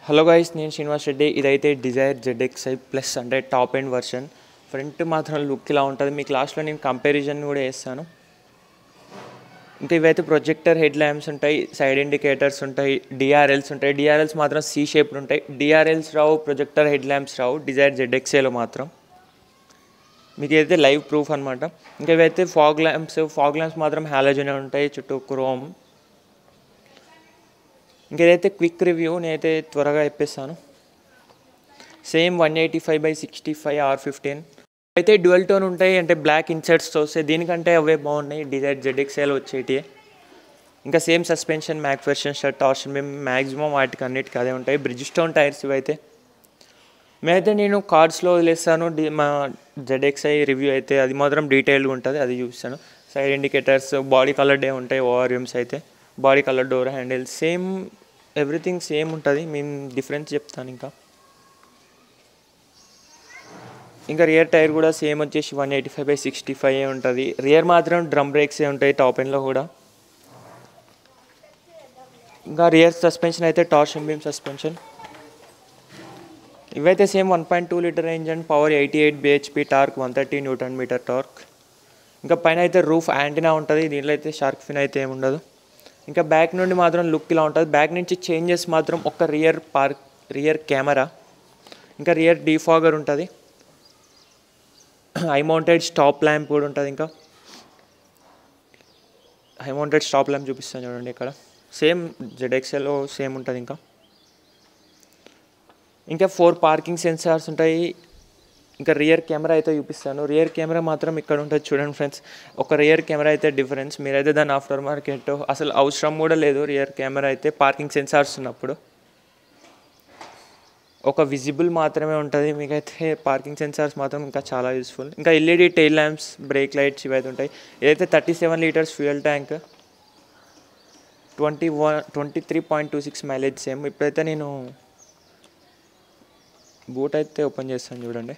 Hello guys, నేను శ్రీనివాస్ రెడ్డి. ఇదైతే Dzire ZXi plus అంటే టాప్ ఎండ్ వర్షన్. ఫ్రంట్ మాత్రం లుక్ ఇలా ఉంటుంది. మీకు లాస్ట్లో నేను కంపారిజన్ కూడా చేస్తాను. ఇంకా ఇవైతే ప్రొజెక్టర్ హెడ్ ల్యాంప్స్ ఉంటాయి, సైడ్ ఇండికేటర్స్ ఉంటాయి, డిఆర్ఎల్స్ ఉంటాయి. డిఆర్ఎల్స్ మాత్రం సి షేప్డ్ ఉంటాయి. డిఆర్ఎల్స్ రావు, ప్రొజెక్టర్ హెడ్ ల్యాంప్స్ రావు డిజైర్ ZXiలో మాత్రం. మీకు అయితే లైవ్ ప్రూఫ్ అనమాట. ఇంకా ఇవైతే ఫాగ్ ల్యాంప్స్ మాత్రం హాలోజన్ ఉంటాయి, చుట్టూ క్రోమ్. ఇంకేదైతే క్విక్ రివ్యూ నేనైతే త్వరగా చెప్పేస్తాను. సేమ్ 185/65 R15 అయితే డ్యూయల్ టోన్ ఉంటాయి, అంటే బ్లాక్ ఇన్సర్ట్స్తో వస్తాయి. దీనికంటే అవే బాగున్నాయి డిజైర్ ZXiలో వచ్చేటివి. ఇంకా same suspension, McPherson strut, torsion మేము మ్యాక్సిమం వాటికి అన్నిటికీ అదే ఉంటాయి. బ్రిడ్జ్ స్టోన్ టైర్స్ ఇవైతే. మేమైతే నేను కార్డ్స్లో వదిలేస్తాను మా ZXi రివ్యూ అయితే. అది మాత్రం డీటెయిల్గా ఉంటుంది, అది చూపిస్తాను. సైడ్ ఇండికేటర్స్ బాడీ కలర్డే ఉంటాయి. ఓఆర్ఎమ్స్ అయితే body colour, door handle same, everything same ఉంటుంది. మేము డిఫరెన్స్ చెప్తాను. ఇంకా రియర్ టైర్ కూడా సేమ్ వచ్చేసి 185/65 ఉంటుంది. రియర్ మాత్రం డ్రమ్ బ్రేక్సే ఉంటాయి టాప్ ఎండ్లో కూడా. ఇంకా రియర్ సస్పెన్షన్ అయితే టార్షన్ బీమ్ సస్పెన్షన్. ఇవైతే same 1.2 litre engine, power 88 bhp, torque 130 Nm torque. ఇంకా పైన అయితే రూఫ్ యాంటీనా ఉంటుంది. దీంట్లో అయితే షార్క్ ఫిన్ అయితే ఏమి ఉండదు. ఇంకా బ్యాక్ నుండి మాత్రం లుక్ ఇలా ఉంటుంది. బ్యాక్ నుంచి చేంజెస్ మాత్రం ఒక రియర్ కెమెరా, ఇంకా రియర్ డీఫాగర్ ఉంటుంది, హై మౌంటెడ్ స్టాప్ ల్యాంప్ కూడా ఉంటుంది. ఇంకా హై మౌంటెడ్ స్టాప్ ల్యాంప్ చూపిస్తాను చూడండి ఇక్కడ. సేమ్ ZXiలో సేమ్ ఉంటుంది. ఇంకా 4 పార్కింగ్ సెన్సార్స్ ఉంటాయి. ఇంకా రియర్ కెమెరా అయితే చూపిస్తాను. రియర్ కెమెరా మాత్రం ఇక్కడ ఉంటుంది చూడండి ఫ్రెండ్స్. ఒక రియర్ కెమెరా అయితే డిఫరెన్స్. మీరైతే దాని ఆఫ్టర్ మార్కెట్ అసలు అవసరం కూడా లేదు రియర్ కెమెరా అయితే, పార్కింగ్ సెన్సార్స్ ఉన్నప్పుడు. ఒక విజిబుల్ మాత్రమే ఉంటుంది. మీకైతే పార్కింగ్ సెన్సార్స్ మాత్రం ఇంకా చాలా యూస్ఫుల్. ఇంకా LED tail lamps, brake lights ఇవైతే ఉంటాయి. ఇదైతే 37 litres fuel tank, 23.26 mileage same. ఇప్పుడైతే నేను బూట్ అయితే ఓపెన్ చేస్తాను చూడండి.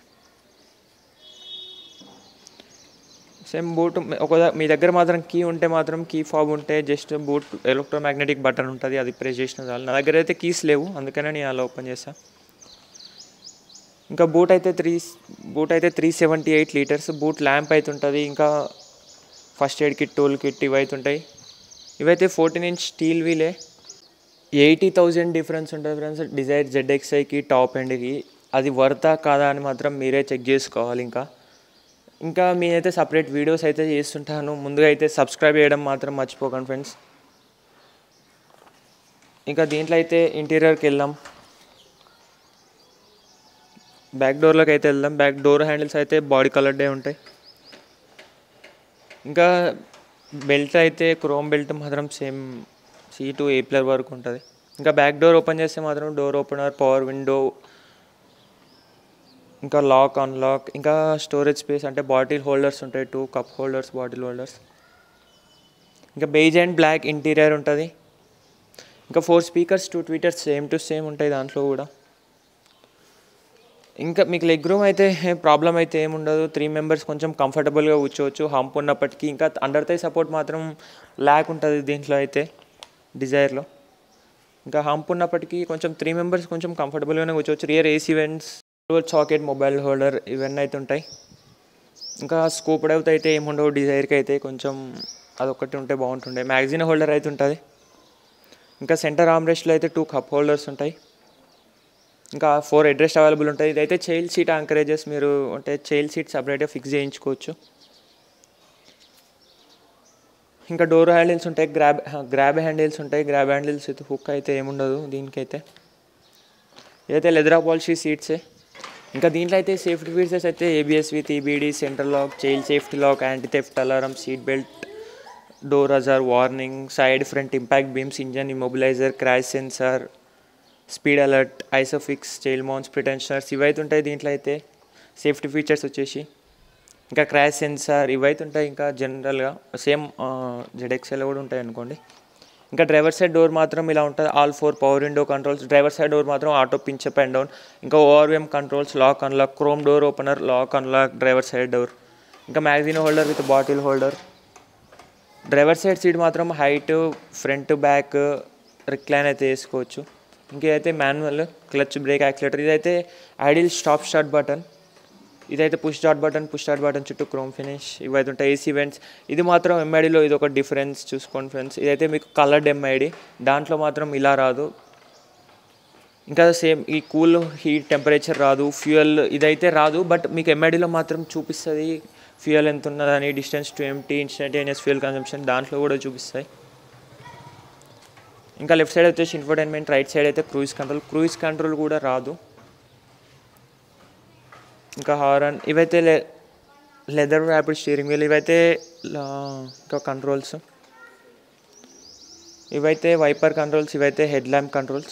సేమ్ బూట్ మీ దగ్గర మాత్రం కీ ఉంటే మాత్రం, కీ ఫాబ్ ఉంటే జస్ట్ బూట్ ఎలక్ట్రోమాగ్నెటిక్ బటన్ ఉంటుంది, అది ప్రెస్ చేసిన చాలు. నా దగ్గర అయితే కీస్ లేవు, అందుకనే నేను అలా ఓపెన్ చేస్తాను. ఇంకా బూట్ అయితే 378 లీటర్స్. బూట్ ల్యాంప్ అయితే ఉంటుంది. ఇంకా first aid kit, tool kit ఇవైతే ఉంటాయి. ఇవైతే 14" స్టీల్ వీలే. 80,000 డిఫరెన్స్ ఉంటుంది ఫ్రెండ్స్ డిజైర్ ZXiకి టాప్ ఎండ్కి. అది వర్తా కాదా అని మాత్రం మీరే చెక్ చేసుకోవాలి. ఇంకా నేనైతే సపరేట్ వీడియోస్ అయితే చేస్తుంటాను. ముందుగా అయితే సబ్స్క్రైబ్ చేయడం మాత్రం మర్చిపోకండి ఫ్రెండ్స్. ఇంకా దీంట్లో అయితే ఇంటీరియర్కి వెళ్దాం. బ్యాక్ డోర్లోకి అయితే వెళ్దాం. బ్యాక్ డోర్ హ్యాండిల్స్ అయితే బాడీ కలర్డే ఉంటాయి. ఇంకా బెల్ట్ అయితే క్రోమ్ బెల్ట్ మాత్రం సేమ్ C to A+ వరకు ఉంటుంది. ఇంకా బ్యాక్ డోర్ ఓపెన్ చేస్తే మాత్రం డోర్ ఓపెనర్, పవర్ విండో, ఇంకా లాక్, అన్లాక్. ఇంకా స్టోరేజ్ స్పేస్ అంటే బాటిల్ హోల్డర్స్ ఉంటాయి, 2 కప్ హోల్డర్స్, బాటిల్ హోల్డర్స్. ఇంకా బేజ్ అండ్ బ్లాక్ ఇంటీరియర్ ఉంటుంది. ఇంకా 4 speakers, 2 tweeters same to same ఉంటాయి దాంట్లో కూడా. ఇంకా మీకు లెగ్ రూమ్ అయితే ప్రాబ్లం అయితే ఏముండదు. 3 మెంబర్స్ కొంచెం కంఫర్టబుల్గా కూర్చోవచ్చు హంప్ ఉన్నప్పటికీ. ఇంకా అండర్ థై సపోర్ట్ మాత్రం ల్యాక్ ఉంటుంది దీంట్లో అయితే డిజైర్లో. ఇంకా హంప్ ఉన్నప్పటికీ కొంచెం 3 మెంబర్స్ కొంచెం కంఫర్టబుల్గానే కూర్చోవచ్చు. Rear AC vents, socket, mobile holder ఇవన్నీ అయితే ఉంటాయి. ఇంకా స్కూప్డ్ అవుట్ అయితే ఏముండవు డిజైర్కి అయితే, కొంచెం అదొకటి ఉంటే బాగుంటుండే. మ్యాగజైన్ హోల్డర్ అయితే ఉంటుంది. ఇంకా సెంటర్ ఆర్మ్రెస్ట్లో అయితే 2 కప్ హోల్డర్స్ ఉంటాయి. ఇంకా 4 హెడ్రెస్ట్ అవైలబుల్ ఉంటాయి. ఇదైతే చైల్డ్ సీట్ యాంకరేజెస్, మీరు అంటే చైల్డ్ సీట్ సపరేట్గా ఫిక్స్ చేయించుకోవచ్చు. ఇంకా డోర్ హ్యాండిల్స్ ఉంటాయి, గ్రాబ్ హ్యాండిల్స్ ఉంటాయి. గ్రాబ్ హ్యాండిల్స్ అయితే హుక్ అయితే ఏముండదు దీనికైతే. ఇదైతే లెదర్ పాలిషీ సీట్సే. ఇంకా దీంట్లో అయితే సేఫ్టీ ఫీచర్స్ అయితే ABS with EBD, centre lock, child safety lock, anti theft alarm, seat belt, door hazard warning, side front impact beams, engine immobiliser, crash sensor, speed alert, Isofix, child mounts, pretensioners ఇవైతే ఉంటాయి దీంట్లో అయితే safety features వచ్చేసి. ఇంకా crash censor ఇవైతే ఉంటాయి. ఇంకా జనరల్గా సేమ్ ZXiలో కూడా ఉంటాయి అనుకోండి. ఇంకా డ్రైవర్ సైడ్ డోర్ మాత్రం ఇలా ఉంటుంది. All 4 power window controls. Driver side door మాత్రం auto pinch up and down. ఇంకా ORM controls, lock unlock, chrome door opener, lock unlock, driver side door. ఇంకా magazine holder with bottle holder. Driver side seat మాత్రం height, front, back recline అయితే వేసుకోవచ్చు. ఇంకైతే manual clutch brake accelerator. ఇదైతే idle stop start button. ఇదైతే push start button చుట్టూ chrome finish ఇవైతే ఉంటాయి. AC vents. ఇది మాత్రం ఎంఐడిలో ఇది ఒక డిఫరెన్స్ చూసుకోండి ఫ్రెండ్స్. ఇదైతే మీకు కలర్డ్ ఎంఐడి, దాంట్లో మాత్రం ఇలా రాదు. ఇంకా సేమ్ ఈ కూల్ హీట్ టెంపరేచర్ రాదు. ఫ్యూయల్ ఇదైతే రాదు, బట్ మీకు ఎంఐడిలో మాత్రం చూపిస్తుంది ఫ్యూయల్ ఎంత ఉన్నదని, distance to empty, instantaneous fuel consumption దాంట్లో కూడా చూపిస్తాయి. ఇంకా లెఫ్ట్ సైడ్ వచ్చేసి ఇన్ఫోటైన్మెంట్, రైట్ సైడ్ అయితే క్రూయిజ్ కంట్రోల్ కూడా రాదు. ఇంకా హారన్. ఇవైతే లెదర్ ర్యాపిడ్ స్టీరింగ్ వీల్. ఇవైతే ఇంకా కంట్రోల్స్. ఇవైతే వైపర్ కంట్రోల్స్. ఇవైతే హెడ్ ల్యాంప్ కంట్రోల్స్.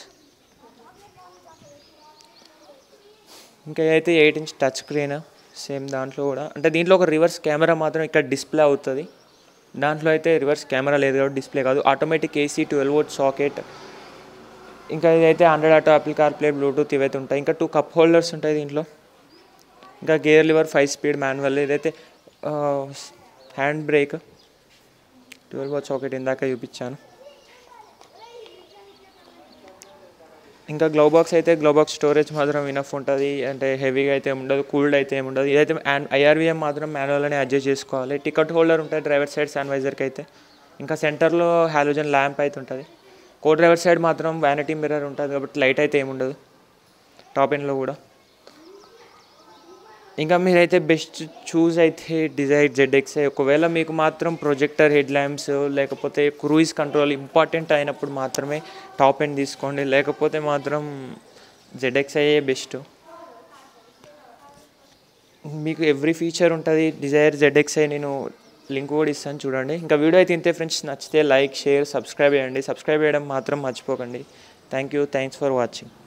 ఇంకా అయితే 8 ఇంచ్ టచ్ స్క్రీన్ సేమ్ దాంట్లో కూడా. అంటే దీంట్లో ఒక రివర్స్ కెమెరా మాత్రం ఇక్కడ డిస్ప్లే అవుతుంది, దాంట్లో అయితే రివర్స్ కెమెరా లేదు కాబట్టి డిస్ప్లే కాదు. Automatic AC 12 volt socket. ఇంకా ఇదైతే 100 ఆటో, యాపిల్ కార్ప్లే, బ్లూటూత్ ఇవైతే ఉంటాయి. ఇంకా 2 కప్ హోల్డర్స్ ఉంటాయి దీంట్లో. ఇంకా గేర్ లివర్ 5 స్పీడ్ మాన్యువల్. ఇదైతే హ్యాండ్ బ్రేక్, 12 వోల్ట్ సాకెట్ ఇందాక చూపించాను. ఇంకా గ్లవ్ బాక్స్ స్టోరేజ్ మాత్రం ఇనఫ్ ఉంటుంది, అంటే హెవీగా అయితే ఉండదు, కూల్డ్ అయితే ఏముండదు. ఇదైతే ఐఆర్వీఎం మాత్రం మాన్యువల్లోనే అడ్జస్ట్ చేసుకోవాలి. టికెట్ హోల్డర్ ఉంటుంది డ్రైవర్ సైడ్ సన్వైజర్కి అయితే. ఇంకా సెంటర్లో హాలోజన్ ల్యాంప్ అయితే ఉంటుంది. కో డ్రైవర్ సైడ్ మాత్రం వ్యానిటీ మిర్రర్ ఉంటుంది కాబట్టి లైట్ అయితే ఏముండదు టాప్ ఎండ్లో కూడా. ఇంకా మీరైతే బెస్ట్ చూస్ అయితే డిజైర్ ZXi. ఒకవేళ మీకు మాత్రం ప్రొజెక్టర్ హెడ్ ల్యాంప్స్ లేకపోతే క్రూయిజ్ కంట్రోల్ ఇంపార్టెంట్ అయినప్పుడు మాత్రమే టాప్ ఎండ్ తీసుకోండి, లేకపోతే మాత్రం ZXi బెస్ట్. మీకు ఎవ్రీ ఫీచర్ ఉంటుంది డిజైర్ ZXi. నేను లింక్ కూడా ఇస్తాను చూడండి. ఇంకా వీడియో అయితే ఇంతే ఫ్రెండ్స్. నచ్చితే లైక్, షేర్, సబ్స్క్రైబ్ చేయండి. సబ్స్క్రైబ్ చేయడం మాత్రం మర్చిపోకండి. Thanks for watching.